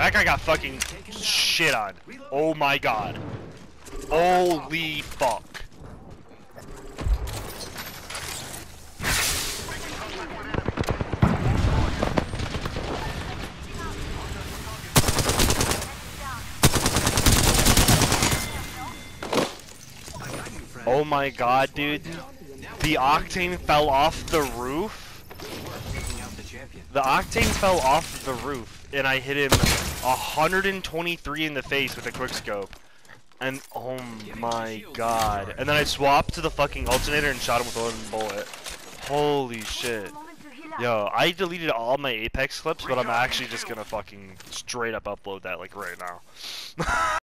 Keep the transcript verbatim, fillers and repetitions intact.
That guy got fucking shit on. Oh my god. Holy fuck. Oh my god, dude. The Octane fell off the roof. The Octane fell off the roof, and I hit him one hundred twenty-three in the face with a quickscope. And oh my god. And then I swapped to the fucking alternator and shot him with one bullet. Holy shit. Yo, I deleted all my Apex clips, but I'm actually just gonna fucking straight up upload that like right now.